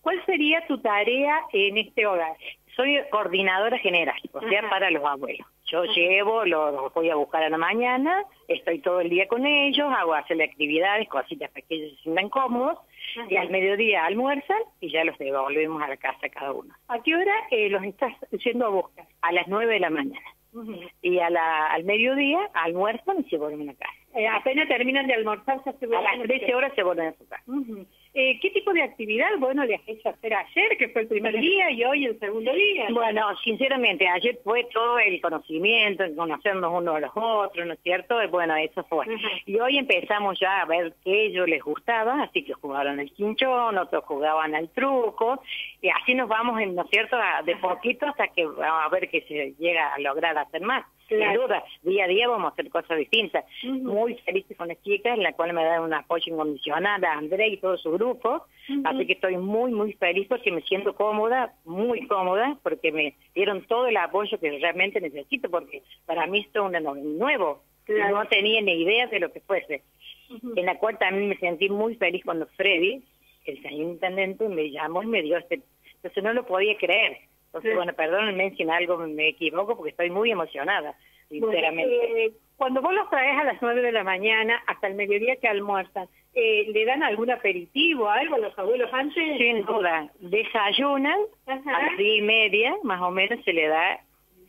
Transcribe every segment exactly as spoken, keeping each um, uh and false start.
¿Cuál sería tu tarea en este hogar? Soy coordinadora general, o sea, Ajá. para los abuelos. Yo Ajá. llevo, los voy a buscar a la mañana, estoy todo el día con ellos, hago hacerle actividades, cositas para que ellos se sientan cómodos, Ajá. y al mediodía almuerzan y ya los devolvemos a la casa cada uno. ¿A qué hora eh, los estás yendo a buscar? A las nueve de la mañana. Uh-huh. Y a la, al mediodía almuerzan y se vuelven a casa. Eh, apenas terminan de almorzar, ya se vuelven a las trece horas se vuelven a su casa. Uh-huh. eh, ¿Qué tipo de actividad, bueno, le has hecho hacer ayer, que fue el primer día, y hoy el segundo día? Bueno, sinceramente, ayer fue todo el conocimiento, el conocernos unos a los otros, ¿no es cierto? Y bueno, eso fue. Uh-huh. Y hoy empezamos ya a ver qué a ellos les gustaba, así que jugaron al quinchón, otros jugaban al truco, y así nos vamos, ¿no es cierto?, de poquito hasta que vamos a ver que se llega a lograr hacer más. Claro. Sin duda, día a día vamos a hacer cosas distintas. Uh-huh. Muy felices con las chicas, en la cual me dan un apoyo incondicional a André y todo su grupo. Uh-huh. Así que estoy muy, muy feliz porque me siento cómoda, muy cómoda, porque me dieron todo el apoyo que realmente necesito, porque para mí esto es un nuevo. Claro. No tenía ni idea de lo que fuese. Uh-huh. En la cual también me sentí muy feliz cuando Freddy, el señor intendente, me llamó y me dio este... Entonces no lo podía creer. Entonces, sí. bueno, perdónenme si en algo me equivoco porque estoy muy emocionada, sinceramente. Bueno, eh, cuando vos los traes a las nueve de la mañana hasta el mediodía que almuerzan, eh, ¿le dan algún aperitivo, algo a los abuelos antes? Sin duda, desayunan, Ajá. a las diez y media, más o menos se le da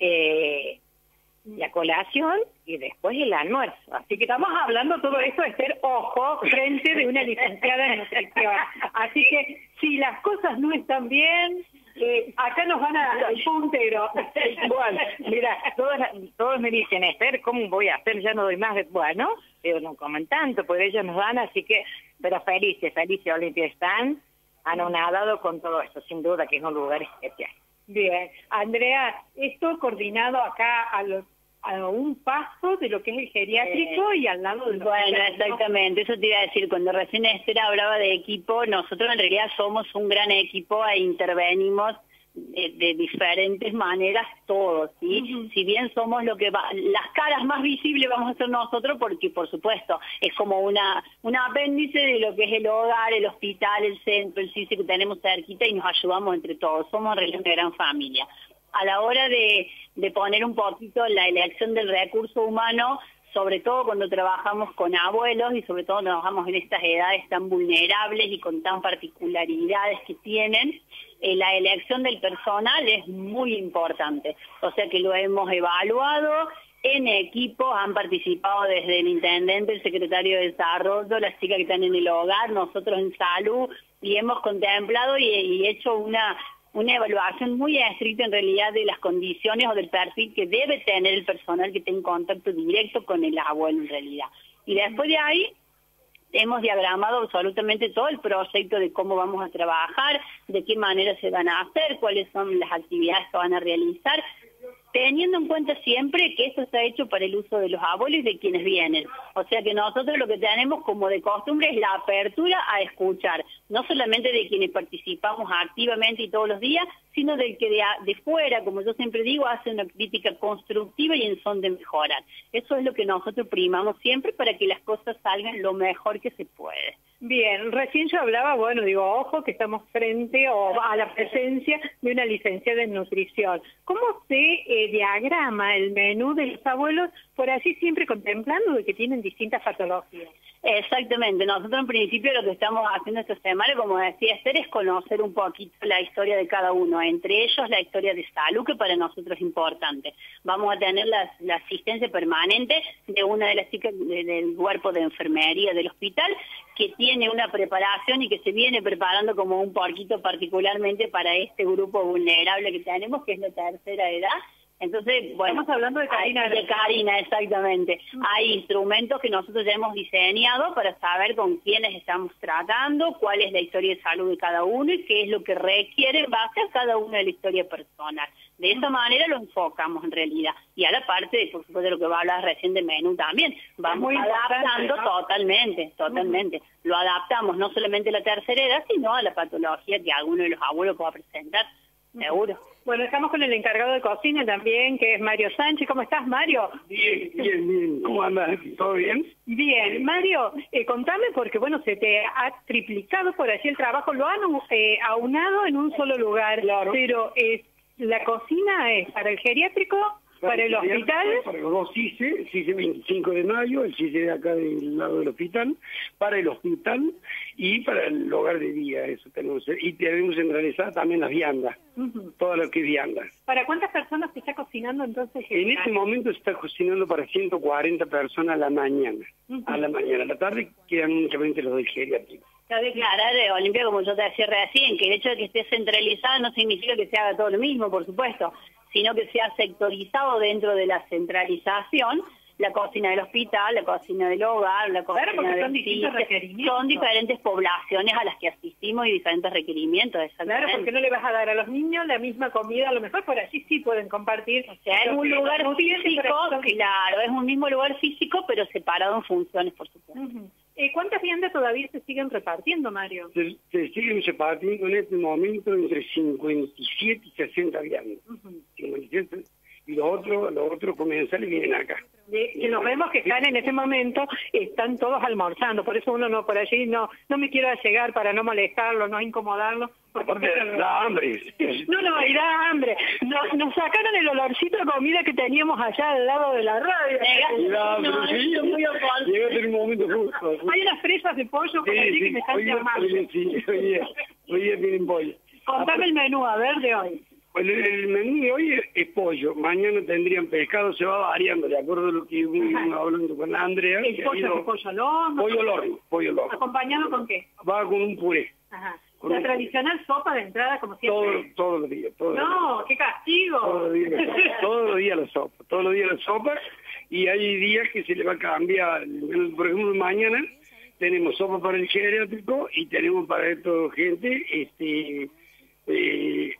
eh, la colación y después el almuerzo. Así que estamos hablando todo esto de ser ojo frente de una licenciada en nutrición. Así que si las cosas no están bien... Eh, acá nos van a dar el puntero. Bueno, mira, todos, todos me dicen, Esther, ¿cómo voy a hacer? Ya no doy más. De... Bueno, pero no comen tanto, pues ellos nos dan, así que, pero felices, felices, Olimpia están anonadados con todo esto, sin duda que es un lugar especial. Bien, Andrea, esto coordinado acá a los a un paso de lo que es el geriátrico eh, y al lado del... Bueno, exactamente, eso te iba a decir, cuando recién Esther hablaba de equipo, nosotros en realidad somos un gran equipo e intervenimos de, de diferentes maneras todos, ¿sí? Uh-huh. Si bien somos lo que va, las caras más visibles vamos a ser nosotros, porque por supuesto es como una, una apéndice de lo que es el hogar, el hospital, el centro, el C I C E que tenemos cerquita y nos ayudamos entre todos, somos en realidad una gran familia. A la hora de, de poner un poquito la elección del recurso humano, sobre todo cuando trabajamos con abuelos y sobre todo cuando trabajamos en estas edades tan vulnerables y con tan particularidades que tienen, eh, la elección del personal es muy importante. O sea que lo hemos evaluado en equipo, han participado desde el intendente, el secretario de desarrollo, las chicas que están en el hogar, nosotros en salud, y hemos contemplado y, y hecho una... una evaluación muy estricta en realidad de las condiciones o del perfil que debe tener el personal que tenga contacto directo con el abuelo en realidad. Y después de ahí hemos diagramado absolutamente todo el proyecto de cómo vamos a trabajar, de qué manera se van a hacer, cuáles son las actividades que van a realizar, teniendo en cuenta siempre que esto está hecho para el uso de los abuelos y de quienes vienen. O sea que nosotros lo que tenemos como de costumbre es la apertura a escuchar, no solamente de quienes participamos activamente y todos los días, sino del que de, de fuera, como yo siempre digo, hace una crítica constructiva y en son de mejorar. Eso es lo que nosotros primamos siempre para que las cosas salgan lo mejor que se puede. Bien, recién yo hablaba, bueno, digo, ojo, que estamos frente o a la presencia de una licenciada en nutrición. ¿Cómo se eh, diagrama el menú de los abuelos, por así siempre contemplando de que tienen distintas patologías? Exactamente, nosotros en principio lo que estamos haciendo esta semana, como decía Esther, es conocer un poquito la historia de cada uno, entre ellos la historia de salud, que para nosotros es importante. Vamos a tener la, la asistencia permanente de una de las chicas de, del cuerpo de enfermería del hospital, que tiene una preparación y que se viene preparando como un poquito particularmente para este grupo vulnerable que tenemos, que es la tercera edad. Entonces, bueno, estamos hablando de Karina. Hay, de Karina, exactamente. Uh-huh. Hay instrumentos que nosotros ya hemos diseñado para saber con quiénes estamos tratando, cuál es la historia de salud de cada uno y qué es lo que requiere en base a cada una de la historia personal. De esa manera lo enfocamos en realidad. Y a la parte, de, por supuesto, de lo que va a hablar recién de menú también, vamos adaptando, ¿no? totalmente, totalmente. Uh-huh. Lo adaptamos no solamente a la tercera edad, sino a la patología que alguno de los abuelos pueda presentar. seguro. Bueno, estamos con el encargado de cocina también, que es Mario Sánchez. ¿Cómo estás, Mario? Bien, bien, bien. ¿Cómo andas? ¿Todo bien? Bien. Mario, eh, contame, porque bueno, se te ha triplicado por allí el trabajo, lo han eh, aunado en un solo lugar, Claro. Pero eh, la cocina es para el geriátrico, para, para el hospital. Para los dos C I C E, C I C E veinticinco de mayo, el C I C E de acá del lado del hospital, para el hospital y para el hogar de día, eso tenemos. Y tenemos centralizada también las viandas, uh-huh. Todo lo que es viandas. ¿Para cuántas personas se está cocinando entonces? En este momento se está cocinando para ciento cuarenta personas a la mañana. Uh-huh. A la mañana, a la tarde quedan únicamente los del geriátrico. Cabe aclarar, eh, Olimpia, como yo te decía recién, que el hecho de que esté centralizada no significa que se haga todo lo mismo, por supuesto, sino que sea sectorizado dentro de la centralización, la cocina del hospital, la cocina del hogar, la cocina claro, del son distintos requerimientos. Son diferentes poblaciones a las que asistimos y diferentes requerimientos. Claro, porque no le vas a dar a los niños la misma comida, a lo mejor por allí sí pueden compartir. O sea, es un lugar físico, claro, es un mismo lugar físico, pero separado en funciones, por supuesto. Uh-huh. Eh, ¿Cuántas viandas todavía se siguen repartiendo, Mario? Se, se siguen repartiendo en este momento entre cincuenta y siete y sesenta viandas. Uh-huh. cincuenta y siete, y los otros los otros comensales vienen acá. De, que nos vemos que están en ese momento, están todos almorzando, por eso uno no por allí no no me quiero llegar para no molestarlo, no incomodarlo. Porque Aparte, da hambre. No, no, y da hambre. Nos, nos sacaron el olorcito de comida que teníamos allá al lado de la radio. Llega, no, sí, muy Llegaste en un momento justo, justo. Hay unas fresas de pollo sí, allí sí, que me están hoy llamando. Hoy, sí, hoy día, hoy día tienen pollo. Contame el menú, a ver, de hoy. Bueno, el menú de hoy es, es pollo. Mañana tendrían pescado, se va variando, de acuerdo a lo que íbamos hablando con Andrea. ¿El pollo ido, es pollo al horno? Pollo al horno, pollo al horno. ¿Acompañado con qué? Va con un puré. Ajá. La tradicional sopa de entrada, como siempre. Todo, todos los días. Todo no, días. qué castigo. Todos los días, todos los días la sopa. Todos los días la sopa. Y hay días que se le va a cambiar. Por ejemplo, mañana tenemos sopa para el geriátrico y tenemos para esta gente este eh,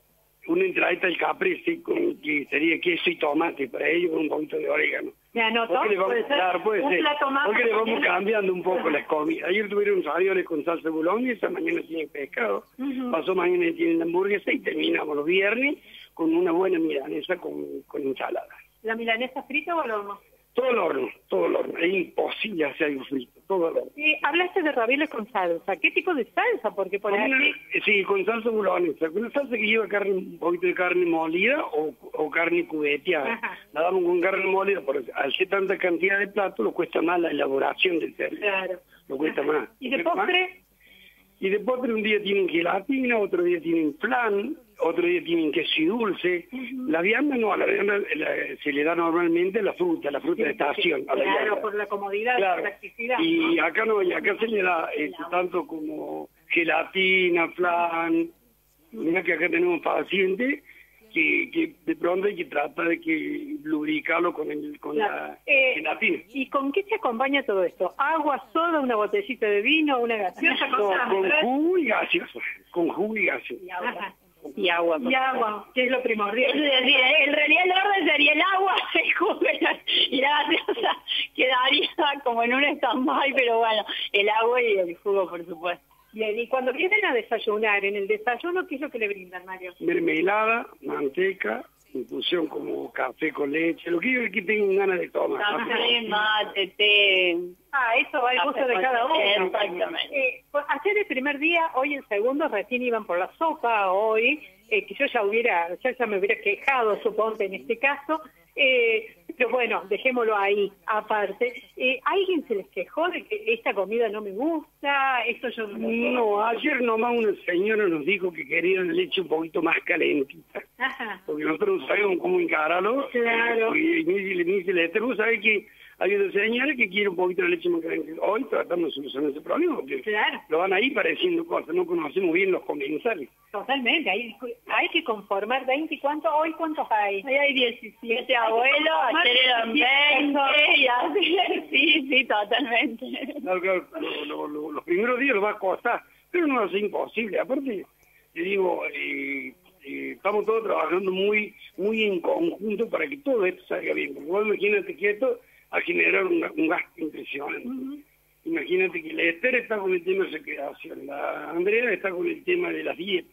una entradita al caprese con que sería queso y tomate para ellos con un poquito de orégano. ¿Me anotó? Porque le vamos, ¿Puede ser? Claro, puede un ser. plato más. Porque le vamos cambiando un poco las comidas. Ayer tuvieron ravioles con salsa boloñesa, mañana tienen pescado, uh-huh. Pasó mañana tienen hamburguesa y terminamos los viernes con una buena milanesa con, con ensalada. ¿La milanesa frita o al horno? Todo el horno, todo el horno. Es imposible hacer algo frito, todo el horno. Sí, hablaste de ravioles con salsa. ¿Qué tipo de salsa? Porque por una, aquí... Sí, con salsa boloñesa. Con una salsa que lleva carne, un poquito de carne molida o, o carne cubeteada. Ajá. La damos con carne molida, porque al ser tanta cantidad de platos, lo cuesta más la elaboración del cerdo. Claro. Lo cuesta Ajá. más. ¿Y de postre? Más. Y de postre un día tienen gelatina, otro día tienen flan, otro día tienen queso y dulce. Uh-huh. La vianda no, a la vianda la, se le da normalmente la fruta, la fruta sí, de estación. Sí, a la claro, vianda. Por la comodidad, claro. La practicidad. Y acá no, y acá se le da este, tanto como gelatina, flan. Mira que acá tenemos pacientes que, que de pronto hay que tratar de que lubricarlo con el con claro. la eh, gelatina. ¿Y con qué se acompaña todo esto? ¿Agua, soda, una botellita de vino, una gaseosa? No, con jugo y gaseosa, con jugo y gaseosa. Y agua. Y agua. Y agua, que es lo primordial. Es decir, en realidad el orden sería el agua, el jugo y la gaseosa quedaría como en un stand-by, pero bueno, el agua y el jugo, por supuesto. Bien, y cuando vienen a desayunar, en el desayuno, ¿qué es lo que le brindan, Mario? Mermelada, manteca, infusión como café con leche, lo que yo que tengo ganas de tomar. Café, mate, té. Ah, eso va al gusto de cada uno. Exactamente. Eh, ayer el primer día, hoy el segundo, recién iban por la sopa, hoy, eh, que yo ya hubiera, ya, ya me hubiera quejado, suponte, en este caso. Eh, pero bueno, dejémoslo ahí, aparte. Eh, ¿Alguien se les quejó de que esta comida no me gusta? Esto yo no, no ayer nomás una señora nos dijo que quería la leche un poquito más calentita. Ajá. Porque nosotros no sabemos cómo encararlo. Claro. Y me dice, le dice, ¿vos sabés que hay una señora que quiere un poquito de leche más calentita? Hoy tratamos de solucionar ese problema, porque claro. Lo van a ir pareciendo cosas, no conocemos bien los comensales. Totalmente, hay, hay que conformar veinte, ¿cuántos? ¿Hoy cuántos hay? Hoy hay diecisiete abuelos, ayer eran veinte, y así, sí, sí, totalmente. Claro, claro, lo, lo, lo, los primeros días lo va a costar, pero no va a ser imposible. Aparte, te digo, eh, eh, estamos todos trabajando muy muy en conjunto para que todo esto salga bien. Porque vos imagínate que esto va a generar un, un gasto impresionante. Uh-huh. Imagínate que la Esther está con el tema de recreación, la Andrea está con el tema de las dietas,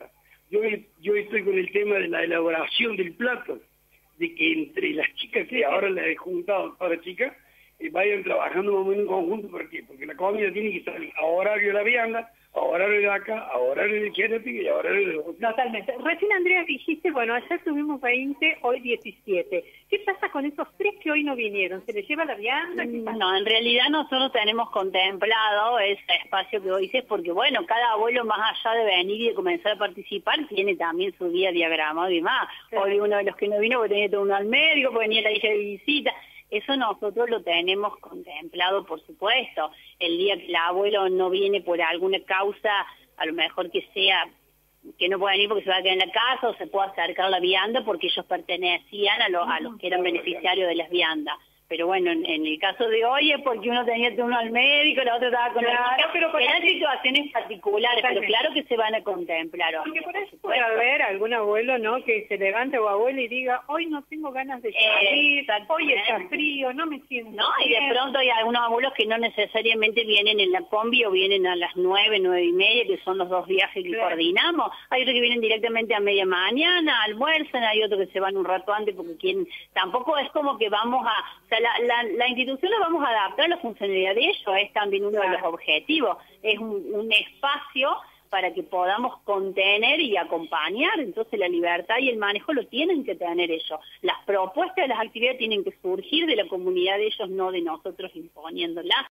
yo, yo estoy con el tema de la elaboración del plato, de que entre las chicas que ahora las he juntado para chicas, eh, vayan trabajando más o menos en conjunto. ¿Por qué? Porque la comida tiene que salir a horario de la vianda, a horario de acá, a horario de geriátrica y a horario de otro. Totalmente. Recién, Andrea, dijiste, bueno, ayer tuvimos veinte, hoy diecisiete. ¿Qué pasa con esos tres que hoy no vinieron? ¿Se les lleva la vianda? No, en realidad nosotros tenemos contemplado ese espacio que hoy dices, porque bueno, cada abuelo más allá de venir y de comenzar a participar, tiene también su día diagramado y demás. Sí. Hoy uno de los que no vino porque tenía que turno al médico, porque venía la hija de visita. Eso nosotros lo tenemos contemplado, por supuesto. El día que el abuelo no viene por alguna causa, a lo mejor que sea que no pueda venir porque se va a quedar en la casa, o se pueda acercar la vianda porque ellos pertenecían a, lo, a los que eran beneficiarios de las viandas. Pero bueno, en, en el caso de hoy es porque uno tenía turno al médico, la otra estaba con claro, la hija, pero con eran situaciones particulares, totalmente. Pero claro que se van a contemplar. Porque por eso puede haber algún abuelo, ¿no?, que se levante o abuela y diga, hoy no tengo ganas de salir, eh, hoy está frío, no me siento No, bien. Y de pronto hay algunos abuelos que no necesariamente vienen en la combi o vienen a las nueve, nueve y media, que son los dos viajes que claro. coordinamos. Hay otros que vienen directamente a media mañana, almuerzan, hay otros que se van un rato antes porque quieren. Tampoco es como que vamos a... O sea, la, la, la institución la vamos a adaptar a la funcionalidad de ellos, es también uno claro. de los objetivos. Es un, un espacio para que podamos contener y acompañar, entonces la libertad y el manejo lo tienen que tener ellos. Las propuestas de las actividades tienen que surgir de la comunidad de ellos, no de nosotros imponiéndolas.